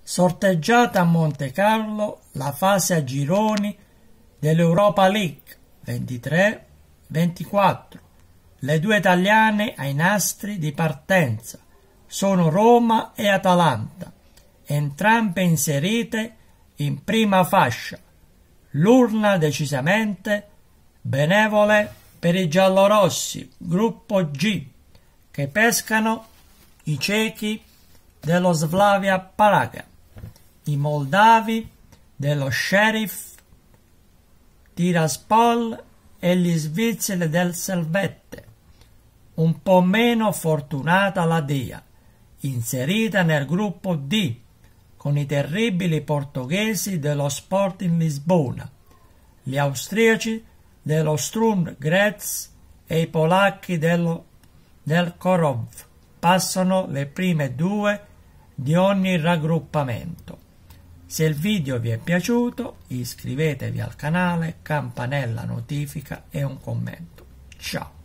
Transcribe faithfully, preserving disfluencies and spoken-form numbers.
Sorteggiata a Montecarlo la fase a gironi dell'Europa League ventitré ventiquattro. Le due italiane ai nastri di partenza sono Roma e Atalanta, entrambe inserite in prima fascia. L'urna decisamente benevole per i giallorossi, gruppo G, che pescano i cechi dello Slavia Praga, i moldavi dello Sheriff Tiraspol e gli svizzeri del Servette. Un po' meno fortunata la Dea, inserita nel gruppo D, con i terribili portoghesi dello Sporting Lisbona, gli austriaci dello Sturm Graz e i polacchi dello, del Korov. Passano le prime due di ogni raggruppamento. Se il video vi è piaciuto, iscrivetevi al canale, campanella notifica e un commento. Ciao!